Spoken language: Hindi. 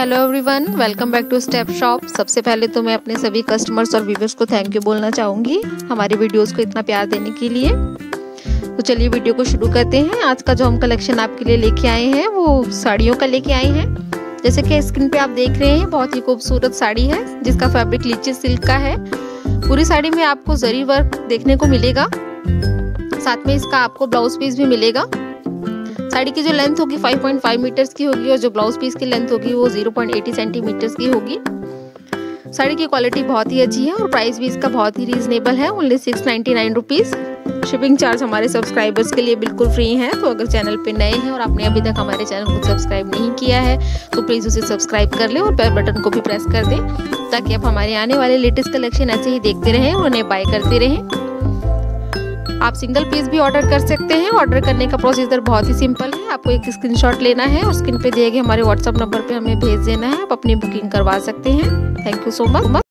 Hello everyone, welcome back to step shop. सबसे पहले तो मैं अपने सभी कस्टमर्स और व्यूवर्स को थैंक यू बोलना चाहूँगी हमारी वीडियोस को इतना प्यार देने के लिए। तो चलिए वीडियो को शुरू करते हैं। आज का जो हम कलेक्शन आपके लिए लेके आए हैं वो साड़ियों का लेके आए हैं। जैसे कि स्क्रीन पे आप देख रहे हैं, बहुत ही खूबसूरत साड़ी है जिसका फैब्रिक लीची सिल्क का है। पूरी साड़ी में आपको जरी वर्क देखने को मिलेगा, साथ में इसका आपको ब्लाउज पीस भी मिलेगा। साड़ी की जो लेंथ होगी 5.5 मीटर्स की होगी और जो ब्लाउज पीस की लेंथ होगी वो 0.80 सेंटीमीटर्स की होगी। साड़ी की क्वालिटी बहुत ही अच्छी है और प्राइस भी इसका बहुत ही रीजनेबल है, ओनली 699 रुपीज़। शिपिंग चार्ज हमारे सब्सक्राइबर्स के लिए बिल्कुल फ्री है। तो अगर चैनल पे नए हैं और आपने अभी तक हमारे चैनल को सब्सक्राइब नहीं किया है तो प्लीज़ उसे सब्सक्राइब कर लें और बेल बटन को भी प्रेस कर दें ताकि आप हमारे आने वाले लेटेस्ट कलेक्शन ऐसे ही देखते रहें और उन्हें बाय करते रहें। आप सिंगल पीस भी ऑर्डर कर सकते हैं। ऑर्डर करने का प्रोसीजर बहुत ही सिंपल है। आपको एक स्क्रीनशॉट लेना है और स्क्रीन पे दिए गए हमारे व्हाट्सएप नंबर पे हमें भेज देना है। आप अपनी बुकिंग करवा सकते हैं। Thank you so much.